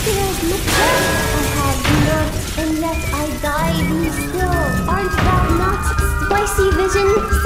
Feels much I have lived, and yet I die, be still. Aren't thou not spicy vision?